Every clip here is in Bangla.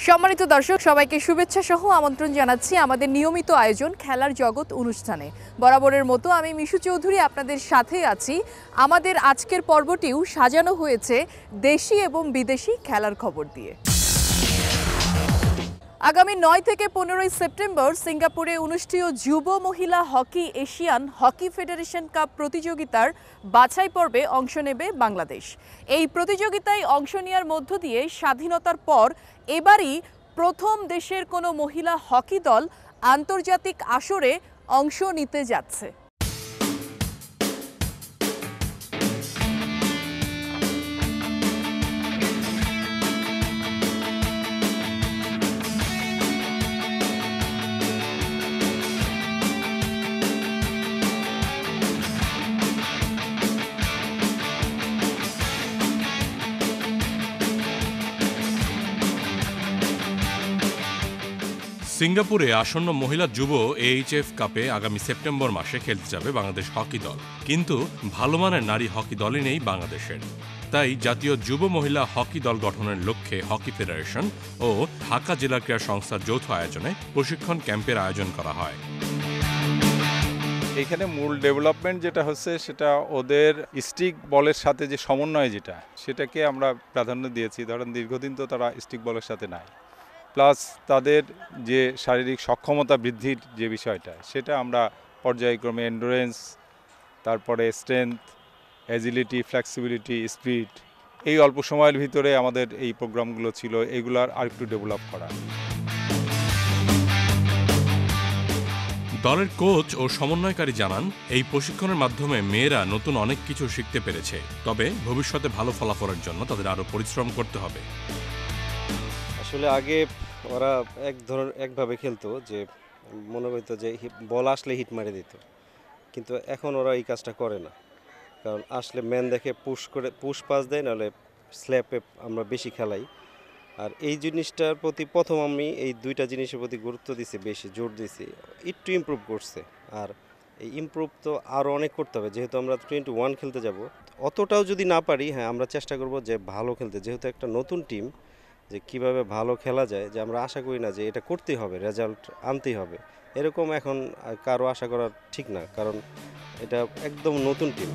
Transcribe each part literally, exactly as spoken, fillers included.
সম্মানিত দর্শক সবাইকে শুভেচ্ছা সহ আমন্ত্রণ জানাচ্ছি আমাদের নিয়মিত আয়োজন খেলার জগৎ অনুষ্ঠানে। বরাবরের মতো আমি মিশু চৌধুরী আপনাদের সাথে আছি। আমাদের আজকের পর্বটিও সাজানো হয়েছে দেশি এবং বিদেশি খেলার খবর দিয়ে। আগামী নয় থেকে পনেরোই সেপ্টেম্বর সিঙ্গাপুরে অনুষ্ঠেয় যুব মহিলা hockey Asian hockey federation cup প্রতিযোগিতার বাছাই পর্বে অংশ নেবে বাংলাদেশ। এই প্রতিযোগিতায় অংশ নেওয়ার মধ্য দিয়ে স্বাধীনতার পর এবারই প্রথম দেশের কোনো মহিলা হকি দল আন্তর্জাতিক আসরে অংশ নিতে যাচ্ছে। সিঙ্গাপুরে আসন্ন মহিলা যুব এইচএফ কাপে আগামী সেপ্টেম্বর মাসে খেলতে যাবে বাংলাদেশ হকি দল। কিন্তু ভালো মানের নারী হকি দলই নেই বাংলাদেশের। তাই জাতীয় যুব মহিলা হকি দল গঠনের লক্ষ্যে হকি ফেডারেশন ও ঢাকা জেলা ক্রীড়া সংস্থার যৌথ আয়োজনে প্রশিক্ষণ ক্যাম্পের আয়োজন করা হয়। এখানে মূল ডেভেলপমেন্ট যেটা হচ্ছে সেটা ওদের স্টিক বলের সাথে যে সমন্বয় যেটা সেটাকে আমরা প্রাধান্য দিয়েছি। ধরেন দীর্ঘদিন তো তারা স্টিক বলের সাথে নাই, প্লাস তাদের যে শারীরিক সক্ষমতা বৃদ্ধির যে বিষয়টা সেটা আমরা পর্যায়ক্রমে এন্ডুরেন্স, তারপরে স্ট্রেংথ, অ্যাজিলিটি, ফ্লেক্সিবিলিটি, স্পিড, এই অল্প সময়ের ভিতরে আমাদের এই প্রোগ্রামগুলো ছিল, এগুলার আরেকটু ডেভেলপ করা। দলের কোচ ও সমন্বয়কারী জানান, এই প্রশিক্ষণের মাধ্যমে মেয়েরা নতুন অনেক কিছু শিখতে পেরেছে। তবে ভবিষ্যতে ভালো ফলাফলের জন্য তাদের আরও পরিশ্রম করতে হবে। আসলে আগে ওরা এক ধরনের একভাবে খেলতো, যে মনে করতো যে বল আসলে হিট মারে দিত, কিন্তু এখন ওরা এই কাজটা করে না। কারণ আসলে ম্যান দেখে পুশ করে পুশ পাস দেয়, নাহলে স্ল্যাপে আমরা বেশি খেলাই। আর এই জিনিসটার প্রতি প্রথম আমি এই দুইটা জিনিসের প্রতি গুরুত্ব দিছি, বেশি জোর দিছি, একটু ইমপ্রুভ করছে। আর এই ইমপ্রুভ তো আরও অনেক করতে হবে, যেহেতু আমরা টোয়েন্টি ওয়ান খেলতে যাব। অতটাও যদি না পারি, হ্যাঁ আমরা চেষ্টা করব যে ভালো খেলতে, যেহেতু একটা নতুন টিম, যে কিভাবে ভালো খেলা যায়, যে আমরা আশা করি না যে এটা করতেই হবে, রেজাল্ট আনতেই হবে, এরকম এখন কারো আশা করা ঠিক না, কারণ এটা একদম নতুন টিম।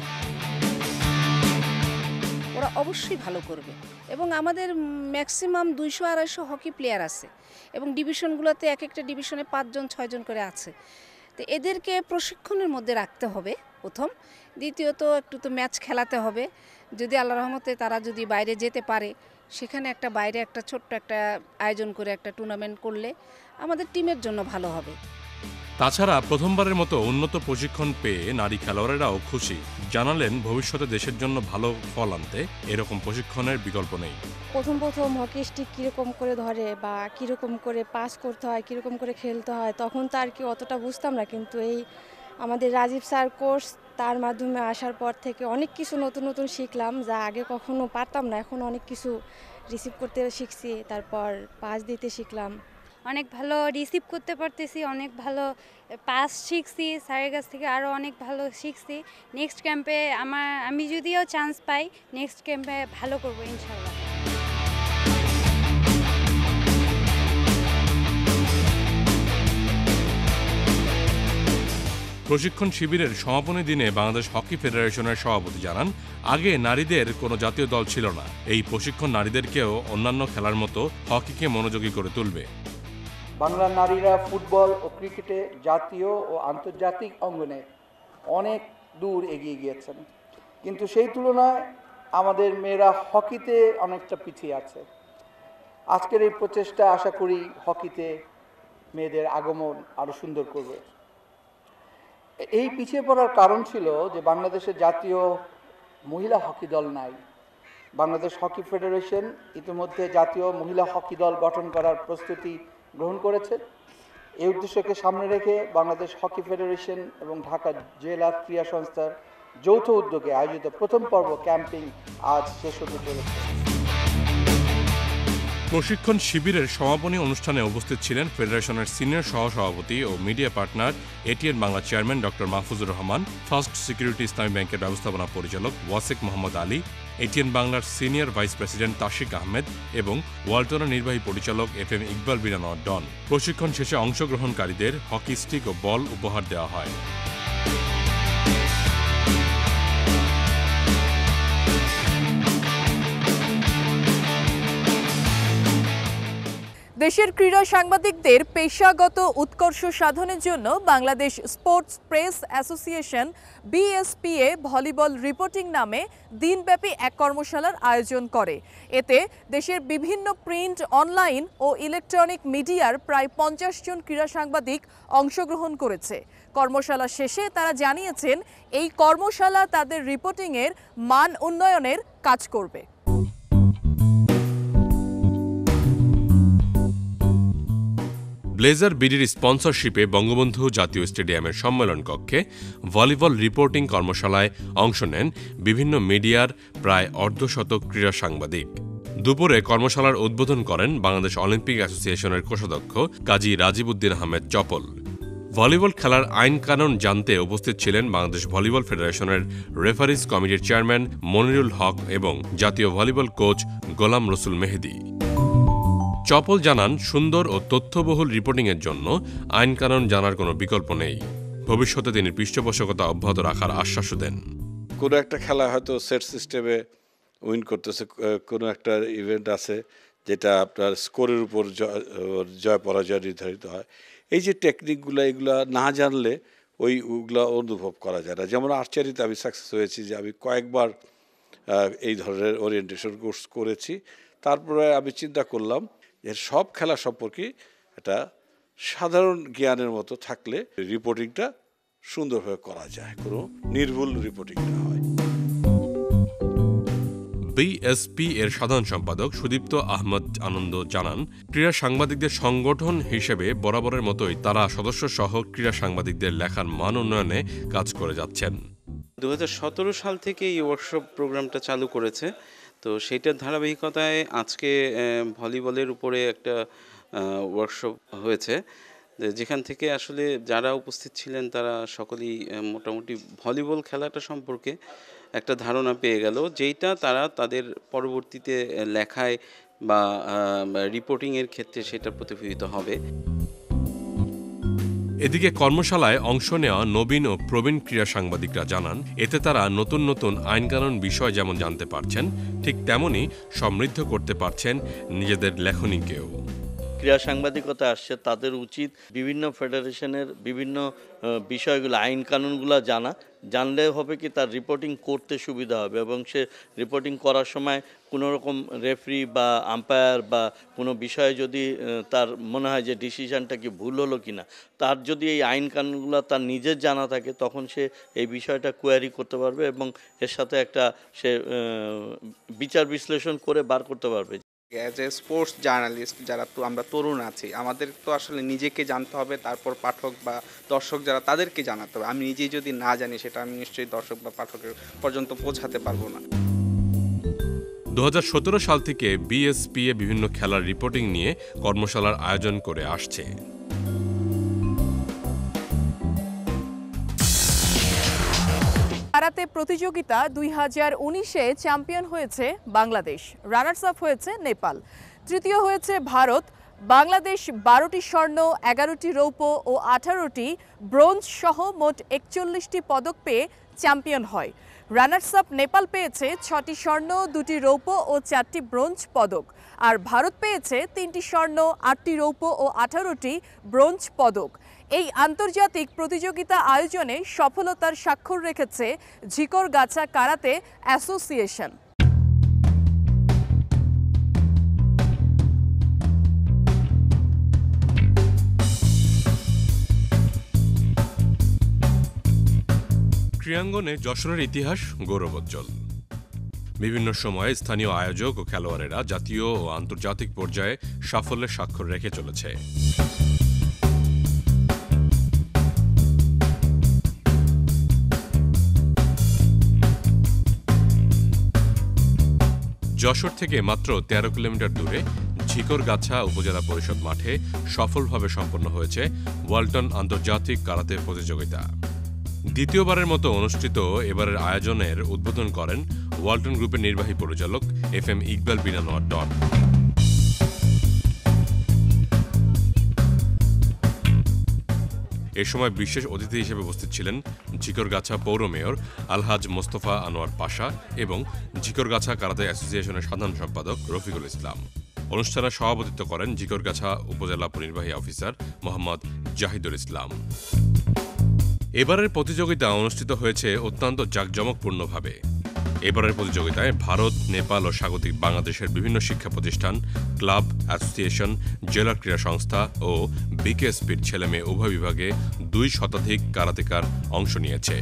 ওরা অবশ্যই ভালো করবে এবং আমাদের ম্যাক্সিমাম দুইশো আড়াইশো হকি প্লেয়ার আছে এবং ডিভিশনগুলোতে এক একটা ডিভিশনে পাঁচজন ছয়জন করে আছে। তো এদেরকে প্রশিক্ষণের মধ্যে রাখতে হবে প্রথম। দ্বিতীয়ত একটু তো ম্যাচ খেলাতে হবে। যদি আল্লাহ রহমতে তারা যদি বাইরে যেতে পারে, সেখানে একটা বাইরে একটা ছোট্ট একটা আয়োজন করে একটা টুর্নামেন্ট করলে আমাদের টিমের জন্য ভালো হবে। তাছাড়া প্রথমবারের মতো উন্নত প্রশিক্ষণ পেয়ে নারী খেলোয়াড়েরাও খুশি। জানালেন, ভবিষ্যতে দেশের জন্য ভালো ফল আনতে এরকম প্রশিক্ষণের বিকল্প নেই। প্রথম প্রথম হকি স্টিক কীরকম করে ধরে বা কীরকম করে পাস করতে হয়, কীরকম করে খেলতে হয়, তখন তো আর কি অতটা বুঝতাম না। কিন্তু এই আমাদের রাজীব স্যার কোর্স, তার মাধ্যমে আসার পর থেকে অনেক কিছু নতুন নতুন শিখলাম, যা আগে কখনো পারতাম না। এখন অনেক কিছু রিসিভ করতে শিখছি, তারপর পাস দিতে শিখলাম। অনেক ভালো রিসিভ করতে পারতেছি, অনেক ভালো পাস শিখছি, স্যারের কাছ থেকে আরও অনেক ভালো শিখছি। নেক্সট ক্যাম্পে আমার আমি যদিও চান্স পাই, নেক্সট ক্যাম্পে ভালো করবো ইনশাল্লাহ। প্রশিক্ষণ শিবিরের সমাপনী দিনে বাংলাদেশ হকি ফেডারেশনের সভাপতি জানান, আগে নারীদের কোনো জাতীয় দল ছিল না। এই প্রশিক্ষণ নারীদেরকেও অন্যান্য খেলার মতো হকিকে মনোযোগী করে তুলবে। বাংলার নারীরা ফুটবল ও ক্রিকেটে জাতীয় ও আন্তর্জাতিক অঙ্গনে অনেক দূর এগিয়ে গিয়েছেন, কিন্তু সেই তুলনায় আমাদের মেয়েরা হকিতে অনেকটা পিছিয়ে আছে। আজকের এই প্রচেষ্টা আশা করি হকিতে মেয়েদের আগমন আরও সুন্দর করবে। এই পিছিয়ে পড়ার কারণ ছিল যে বাংলাদেশের জাতীয় মহিলা হকি দল নাই। বাংলাদেশ হকি ফেডারেশন ইতিমধ্যে জাতীয় মহিলা হকি দল গঠন করার প্রস্তুতি গ্রহণ করেছে। এই উদ্দেশ্যকে সামনে রেখে বাংলাদেশ হকি ফেডারেশন এবং ঢাকা জেলা ক্রীড়া সংস্থার যৌথ উদ্যোগে আয়োজিত প্রথম পর্ব ক্যাম্পিং আজ শেষ হতে চলেছে। প্রশিক্ষণ শিবিরের সমাপনী অনুষ্ঠানে উপস্থিত ছিলেন ফেডারেশনের সিনিয়র সহসভাপতি ও media partner ATN Bangla chairman doctor Mahfuzur Rahman, first security Islami ব্যাংকের ব্যবস্থাপনা পরিচালক ওয়াসেক মোহাম্মদ আলী, এটিএন বাংলার senior vice president Tashik Ahmed এবং ওয়ালটনের নির্বাহী পরিচালক এফ এম ইকবাল বিরানোয়ার ডন। প্রশিক্ষণ শেষে অংশগ্রহণকারীদের হকি স্টিক ও বল উপহার দেওয়া হয়। দেশের ক্রীড়া সাংবাদিকদের পেশাগত উৎকর্ষ সাধনের জন্য Bangladesh sports press association BSPA volleyball reporting নামে দিনব্যাপী এক কর্মশালার আয়োজন করে। এতে দেশের বিভিন্ন প্রিন্ট, অনলাইন ও ইলেকট্রনিক মিডিয়ার প্রায় পঞ্চাশ জন ক্রীড়া সাংবাদিক অংশগ্রহণ করেছে। কর্মশালা শেষে তারা জানিয়েছেন এই কর্মশালা তাদের রিপোর্টিংয়ের মান উন্নয়নের কাজ করবে। ব্লেজার বিডির স্পন্সরশিপে বঙ্গবন্ধু জাতীয় স্টেডিয়ামের সম্মেলন কক্ষে ভলিবল রিপোর্টিং কর্মশালায় অংশ নেন বিভিন্ন মিডিয়ার প্রায় অর্ধশত ক্রীড়া সাংবাদিক। দুপুরে কর্মশালার উদ্বোধন করেন বাংলাদেশ অলিম্পিক অ্যাসোসিয়েশনের কোষাধ্যক্ষ কাজী রাজীব উদ্দিন আহমেদ চপল। ভলিবল খেলার আইন কানুন জানতে উপস্থিত ছিলেন বাংলাদেশ ভলিবল ফেডারেশনের রেফারিজ কমিটির চেয়ারম্যান মনিরুল হক এবং জাতীয় ভলিবল কোচ গোলাম রসুল মেহেদি। চপল জানান, সুন্দর ও তথ্যবহুল রিপোর্টিংয়ের জন্য আইন কানুন জানার কোনো বিকল্প নেই। ভবিষ্যতে তিনি পৃষ্ঠপোষকতা অব্যাহত রাখার আশ্বাসও দেন। কোনো একটা খেলা হয়তো সেট সিস্টেমে উইন করতেছে, কোনো একটা ইভেন্ট আছে যেটা আপনার স্কোরের উপর জয় পরাজয় নির্ধারিত হয়। এই যে টেকনিকগুলো, এগুলো না জানলে ওই ওগুলো অনুভব করা যায় না। যেমন আর্চারিতে আমি সাকসেস হয়েছি যে আমি কয়েকবার এই ধরনের ওরিয়েন্টেশন কোর্স করেছি। তারপরে আমি চিন্তা করলাম এর সব খেলা সম্পর্কে একটা সাধারণ জ্ঞানের মতো থাকলে রিপোর্টিংটা সুন্দরভাবে করা যায়, কোনো নির্ভুল রিপোর্টিং না হয়। বিএসপি এর সাধারণ সম্পাদক সুদীপ্ত আহমদ আনন্দ জানান, ক্রীড়া সাংবাদিকদের সংগঠন হিসেবে বরাবরের মতোই তারা সদস্য সহ ক্রীড়া সাংবাদিকদের লেখার মান উন্নয়নে কাজ করে যাচ্ছেন। দু হাজার সতেরো সাল থেকে এই ওয়ার্কশপ প্রোগ্রামটা চালু করেছে। তো সেইটার ধারাবাহিকতায় আজকে ভলিবলের উপরে একটা ওয়ার্কশপ হয়েছে, যেখান থেকে আসলে যারা উপস্থিত ছিলেন তারা সকলেই মোটামুটি ভলিবল খেলাটা সম্পর্কে একটা ধারণা পেয়ে গেল, যেইটা তারা তাদের পরবর্তীতে লেখায় বা রিপোর্টিংয়ের ক্ষেত্রে সেটা প্রতিফলিত হবে। এদিকে কর্মশালায় অংশ নেওয়া নবীন ও প্রবীণ ক্রীড়া সাংবাদিকরা জানান, এতে তারা নতুন নতুন আইনকানুন বিষয় যেমন জানতে পারছেন, ঠিক তেমনই সমৃদ্ধ করতে পারছেন নিজেদের লেখনীকেও। ক্রীড়া সাংবাদিকতা আসছে, তাদের উচিত বিভিন্ন ফেডারেশনের বিভিন্ন বিষয়গুলো, আইন কানুনগুলো জানা। জানলে হবে কি তার রিপোর্টিং করতে সুবিধা হবে, এবং সে রিপোর্টিং করার সময় কোনো রকম রেফারি বা আম্পায়ার বা কোনো বিষয়ে যদি তার মনে হয় যে ডিসিশনটা কি ভুল হলো কি না, তার যদি এই আইন কানুনগুলো তার নিজের জানা থাকে, তখন সে এই বিষয়টা কোয়ারি করতে পারবে এবং এর সাথে একটা সে বিচার বিশ্লেষণ করে বার করতে পারবে। অ্যাজ এ স্পোর্টস জার্নালিস্ট যারা তো আমরা তরুণ আছি, আমাদের তো আসলে নিজেকে জানতে হবে, তারপর পাঠক বা দর্শক যারা তাদেরকে জানাতে হবে। আমি নিজেই যদি না জানি সেটা আমি নিশ্চয়ই দর্শক বা পাঠকের পর্যন্ত পৌঁছাতে পারবো না। দু হাজার সতেরো সাল থেকে বিএসপিএ বিভিন্ন খেলার রিপোর্টিং নিয়ে কর্মশালার আয়োজন করে আসছে। কারাতে প্রতিযোগিতা দুই হাজার উনিশে চ্যাম্পিয়ন হয়েছে বাংলাদেশ, রানার্স আপ হয়েছে নেপাল, তৃতীয় হয়েছে ভারত। বাংলাদেশ বারোটি স্বর্ণ, এগারোটি রৌপ্য ও আঠারোটি ব্রোঞ্জ সহ মোট একচল্লিশটি পদক পেয়ে চ্যাম্পিয়ন হয়। রানার্স আপ নেপাল পেয়েছে ছটি স্বর্ণ, দুটি রৌপ্য ও চারটি ব্রোঞ্জ পদক, আর ভারত পেয়েছে তিনটি স্বর্ণ, আটটি রৌপ্য ও আঠারোটি ব্রোঞ্জ পদক। এই আন্তর্জাতিক প্রতিযোগিতা আয়োজনে সফলতার স্বাক্ষর রেখেছে ঝিকরগাছা কারাতে অ্যাসোসিয়েশন। ক্রীড়াঙ্গনে যশোরের ইতিহাস গৌরবোজ্জ্বল। বিভিন্ন সময়ে স্থানীয় আয়োজক ও খেলোয়াড়েরা জাতীয় ও আন্তর্জাতিক পর্যায়ে সাফল্যের স্বাক্ষর রেখে চলেছে। যশোর থেকে মাত্র তেরো কিলোমিটার দূরে ঝিকরগাছা উপজেলা পরিষদ মাঠে সফলভাবে সম্পন্ন হয়েছে ওয়ালটন আন্তর্জাতিক কারাতে প্রতিযোগিতা। দ্বিতীয়বারের মতো অনুষ্ঠিত এবারের আয়োজনের উদ্বোধন করেন ওয়ালটন গ্রুপের নির্বাহী পরিচালক এফ এম ইকবাল বিন আনোয়ার ডন। এ সময় বিশেষ অতিথি হিসেবে উপস্থিত ছিলেন ঝিকরগাছা পৌর মেয়র আলহাজ মোস্তফা আনোয়ার পাশা এবং ঝিকরগাছা কারাতে অ্যাসোসিয়েশনের সাধারণ সম্পাদক রফিকুল ইসলাম। অনুষ্ঠানে সভাপতিত্ব করেন ঝিকরগাছা উপজেলা নির্বাহী অফিসার মোহাম্মদ জাহিদুল ইসলাম। এবারের প্রতিযোগিতা অনুষ্ঠিত হয়েছে অত্যন্ত জাঁকজমকপূর্ণভাবে। এবারের প্রতিযোগিতায় ভারত, নেপাল ও স্বাগতিক বাংলাদেশের বিভিন্ন শিক্ষা প্রতিষ্ঠান, ক্লাব, অ্যাসোসিয়েশন, জেলা ক্রীড়া সংস্থা ও বিকেএসপির ছেলেমেয়ে উভয় বিভাগে দুই শতাধিক কারাতেকার অংশ নিয়েছে।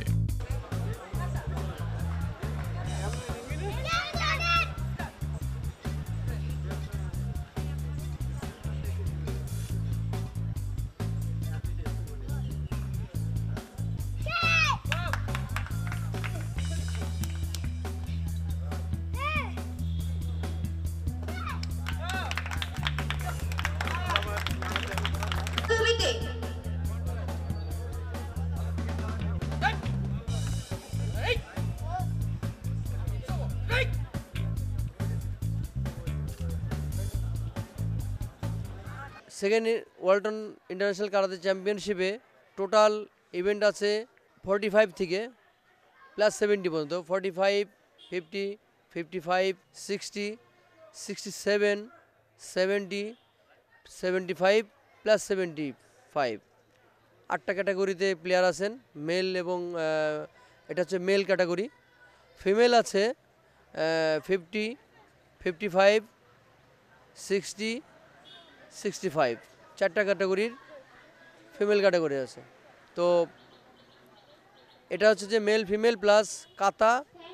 সেকেন্ড ওয়ালটন ইন্টারন্যাশনাল কারাতে চ্যাম্পিয়নশিপে টোটাল ইভেন্ট আছে ফর্টি ফাইভ থেকে প্লাস সেভেন্টি পর্যন্ত। Forty five, fifty, fifty five, sixty, sixty seven, seventy, seventy five plus seventy five আটটা ক্যাটাগরিতে প্লেয়ার আছেন। মেল এবং এটা হচ্ছে মেল ক্যাটাগরি। ফিমেল আছে fifty, fifty five, sixty, sixty five চারটা ক্যাটাগরির ফিমেল ক্যাটাগরি আছে। তো এটা হচ্ছে যে মেল ফিমেল প্লাস কাতা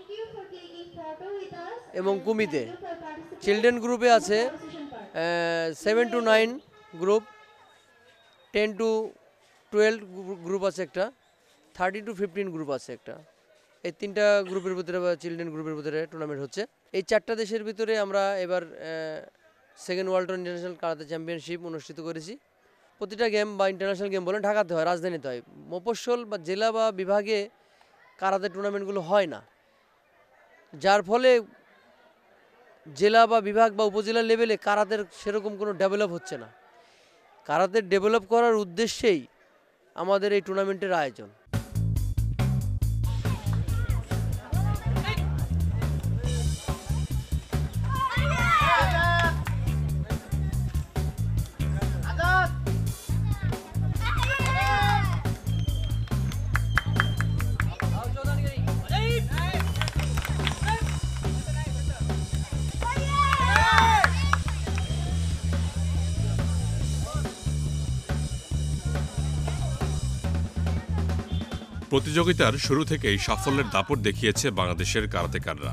এবং কুমিতে। চিলড্রেন গ্রুপে আছে seven to nine group, ten to twelve group আছে একটা, থার্টি টু ফিফটিন গ্রুপ আছে একটা। এই তিনটা গ্রুপের ভিতরে বা চিলড্রেন গ্রুপের ভিতরে টুর্নামেন্ট হচ্ছে। এই চারটা দেশের ভিতরে আমরা এবার second Walton international karate championship অনুষ্ঠিত করেছি। প্রতিটা গেম বা ইন্টারন্যাশনাল গেম বলেন ঢাকাতে হয়, রাজধানীতে হয়। মফস্বল বা জেলা বা বিভাগে কারাতে টুর্নামেন্টগুলো হয় না, যার ফলে জেলা বা বিভাগ বা উপজেলা লেভেলে কারাতের সেরকম কোনো ডেভেলপ হচ্ছে না। কারাতে ডেভেলপ করার উদ্দেশ্যেই আমাদের এই টুর্নামেন্টের আয়োজন। প্রতিযোগিতার শুরু থেকেই সাফল্যের দাপট দেখিয়েছে বাংলাদেশের কারাতেকাররা।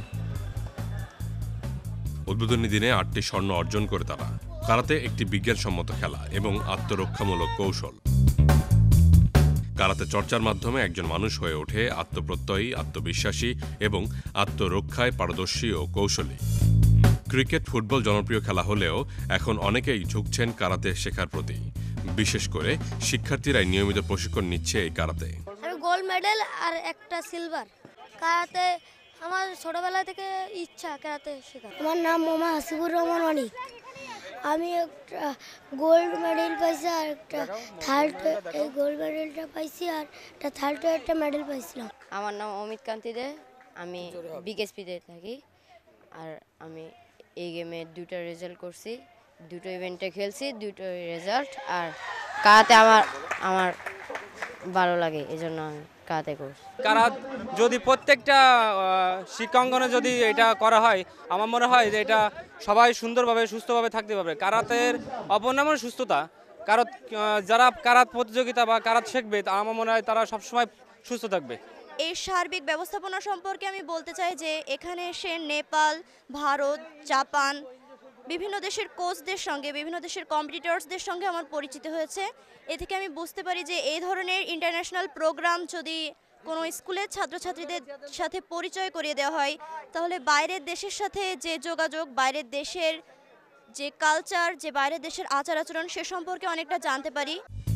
উদ্বোধনী দিনে আটটি স্বর্ণ অর্জন করে তারা। কারাতে একটি বিজ্ঞানসম্মত খেলা এবং আত্মরক্ষামূলক কৌশল। কারাতে চর্চার মাধ্যমে একজন মানুষ হয়ে ওঠে আত্মপ্রত্যয়ী, আত্মবিশ্বাসী এবং আত্মরক্ষায় পারদর্শী ও কৌশলী। ক্রিকেট, ফুটবল জনপ্রিয় খেলা হলেও এখন অনেকেই ঝুঁকছেন কারাতে শেখার প্রতি। বিশেষ করে শিক্ষার্থীরাই নিয়মিত প্রশিক্ষণ নিচ্ছে এই কারাতে। আমি গোল্ড মেডেল আর একটা সিলভার। কারাতে আমার ছোটবেলা থেকে ইচ্ছা কারাতে শেখার। আমার নাম মোহাম্মদ হাসিবুর রহমান অনিক। আমি একটা গোল্ড মেডেল পাইছি আর একটা থার্ড, এই গোল্ড মেডেলটা পাইছি আর একটা থার্ড একটা মেডেল পাইছিলাম। আমার নাম অমিত কান্তি দে, আমি বিকেএসপিতে থাকি। আর আমি এই গেমে দুটো রেজাল্ট করছি, দুটো ইভেন্টে খেলছি, দুটো রেজাল্ট। আর কারাতে আমার আমার ভালো লাগে, এই জন্য আমি কারাতে করছি। কারাত যদি প্রত্যেকটা শিক্ষাঙ্গনে যদি এটা করা হয়, আমার মনে হয় যে এটা সবাই সুন্দরভাবে সুস্থভাবে থাকতে পারবে। কারাতের অপর নাম সুস্থতা। কারণ যারা কারাত প্রতিযোগিতা বা কারাত শিখবে, আমার মনে হয় তারা সবসময় সুস্থ থাকবে। এই সার্বিক ব্যবস্থাপনা সম্পর্কে আমি বলতে চাই যে এখানে এসে নেপাল, ভারত, জাপান বিভিন্ন দেশের কোচদের সঙ্গে, বিভিন্ন দেশের কম্পিটিটরসদের সঙ্গে আমার পরিচিত হয়েছে। এ থেকে আমি বুঝতে পারি যে এই ধরনের ইন্টারন্যাশনাল প্রোগ্রাম যদি কোনো স্কুলের ছাত্রছাত্রীদের সাথে পরিচয় করিয়ে দেওয়া হয়, তাহলে বাইরের দেশের সাথে যে যোগাযোগ, বাইরের দেশের যে কালচার, যে বাইরের দেশের আচার আচরণ সে সম্পর্কে অনেকটা জানতে পারি।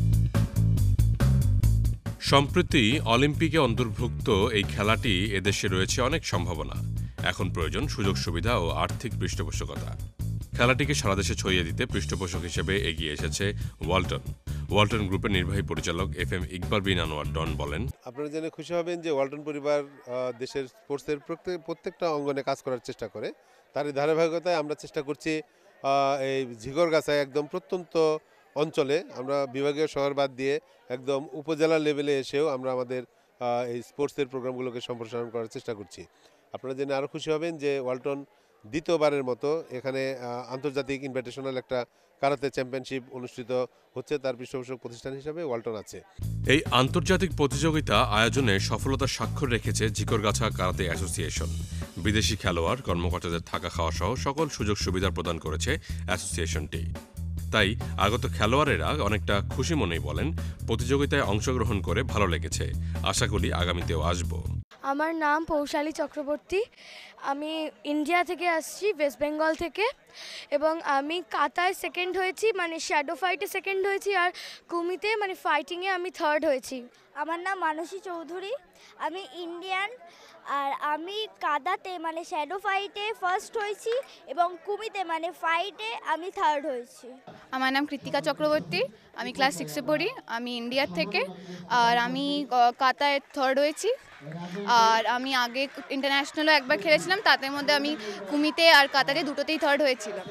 সম্প্রতি অলিম্পিকে অন্তর্ভুক্ত এই খেলাটি এদেশে রয়েছে অনেক সম্ভাবনা। এখন প্রয়োজন সুযোগ সুবিধা ও আর্থিক পৃষ্ঠপোষকতা। খেলাটিকে সারা দেশে ছড়িয়ে দিতে পৃষ্ঠপোষক হিসেবে এগিয়ে এসেছে ওয়ালটন। ওয়ালটন গ্রুপের নির্বাহী পরিচালক এফ এম ইকবাল বিন আনোয়ার ডন বলেন, আপনারা জেনে খুশি হবেন যে ওয়ালটন পরিবার দেশের স্পোর্টসের প্রত্যেকটা অঙ্গনে কাজ করার চেষ্টা করে। তারই ধারাবাহিকতায় আমরা চেষ্টা করছি এই ঝিগরগাছায় একদম প্রত্যন্ত অঞ্চলে আমরা বিভাগীয় শহর বাদ দিয়ে একদম উপজেলা লেভেলে এসেও আমরা আমাদের এই স্পোর্টসের প্রোগ্রামগুলোকে সম্প্রসারণ করার চেষ্টা করছি। আপনারা জেনে আরও খুশি হবেন যে ওয়ালটন দ্বিতীয়বারের মতো এখানে আন্তর্জাতিক ইনভাইটেশনাল একটা কারাতে চ্যাম্পিয়নশিপ অনুষ্ঠিত হচ্ছে, তার পৃষ্ঠপোষক প্রতিষ্ঠান হিসেবে ওয়ালটন আছে। এই আন্তর্জাতিক প্রতিযোগিতা আয়োজনে সফলতার স্বাক্ষর রেখেছে ঝিকরগাছা কারাতে অ্যাসোসিয়েশন। বিদেশি খেলোয়াড়, কর্মকর্তাদের থাকা খাওয়া সহ সকল সুযোগ সুবিধা প্রদান করেছে অ্যাসোসিয়েশনটি। তাই আগত খেলোয়াড়েরা অনেকটা খুশি মনেই বলেন, প্রতিযোগিতায় অংশগ্রহণ করে ভালো লেগেছে, আশা করি আগামীতেও আসব। আমার নাম পৌশালী চক্রবর্তী, আমি ইন্ডিয়া থেকে আসছি, ওয়েস্ট বেঙ্গল থেকে, এবং আমি কাতায় সেকেন্ড হয়েছি, মানে শ্যাডো ফাইটে সেকেন্ড হয়েছি, আর কুমিতে মানে ফাইটিংয়ে আমি থার্ড হয়েছি। আমার নাম মানসী চৌধুরী, আমি ইন্ডিয়ান, আর আমি কাদাতে মানে শ্যাডো ফাইটে ফার্স্ট হয়েছি এবং কুমিতে মানে ফাইটে আমি থার্ড হয়েছি। আমার নাম কৃতিকা চক্রবর্তী, আমি ক্লাস সিক্সে পড়ি, আমি ইন্ডিয়ার থেকে, আর আমি কাতায় থার্ড হয়েছি। আর আমি আগে ইন্টারন্যাশনালও একবার খেলেছিলাম, তাদের মধ্যে আমি কুমিতে আর কাতারে দুটোতেই থার্ড হয়েছিলাম।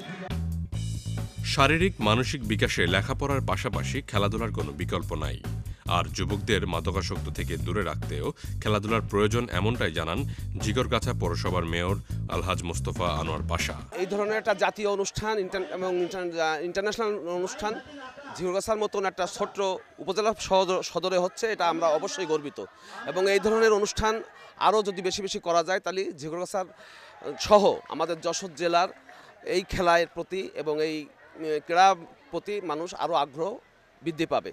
শারীরিক মানসিক বিকাশে লেখাপড়ার পাশাপাশি খেলাধুলার কোনো বিকল্প নাই। আর যুবকদের মাদকাসক্ত থেকে দূরে রাখতেও খেলাধুলার প্রয়োজন, এমনটাই জানান ঝিকরগাছা পৌরসভার মেয়র আলহাজ মোস্তফা আনোয়ার পাশা। এই ধরনের একটা জাতীয় অনুষ্ঠান এবং ইন্টারন্যাশনাল অনুষ্ঠান ঝিকরগাছার মতন একটা ছোট্ট উপজেলা সদরে হচ্ছে, এটা আমরা অবশ্যই গর্বিত। এবং এই ধরনের অনুষ্ঠান আরও যদি বেশি বেশি করা যায়, তাহলে ঝিকরগাছার সহ আমাদের যশোর জেলার এই খেলার প্রতি এবং এই ক্রীড়া প্রতি মানুষ আরও আগ্রহ বৃদ্ধি পাবে।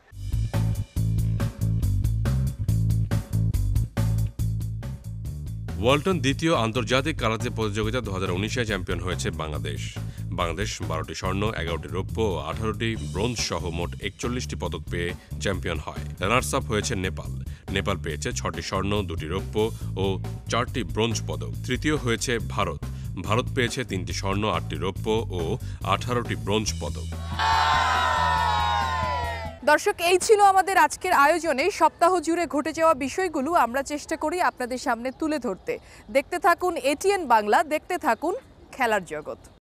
ওয়ালটন দ্বিতীয় আন্তর্জাতিক কারাতে প্রতিযোগিতা দু হাজার উনিশে চ্যাম্পিয়ন হয়েছে বাংলাদেশ। বাংলাদেশ বারোটি স্বর্ণ, এগারোটি রৌপ্য ও আঠারোটি ব্রোঞ্জ সহ মোট একচল্লিশটি পদক পেয়ে চ্যাম্পিয়ন হয়। রানার্স আপ হয়েছে নেপাল। নেপাল পেয়েছে ছটি স্বর্ণ, দুটি রৌপ্য ও চারটি ব্রোঞ্জ পদক। তৃতীয় হয়েছে ভারত। ভারত পেয়েছে তিনটি স্বর্ণ, আটটি রৌপ্য ও আঠারোটি ব্রোঞ্জ পদক। দর্শক, এই ছিল আমাদের আজকের আয়োজনে। সপ্তাহ জুড়ে ঘটে যাওয়া বিষয়গুলো আমরা চেষ্টা করি আপনাদের সামনে তুলে ধরতে। দেখতে থাকুন এটিএন বাংলা, দেখতে থাকুন খেলার জগৎ।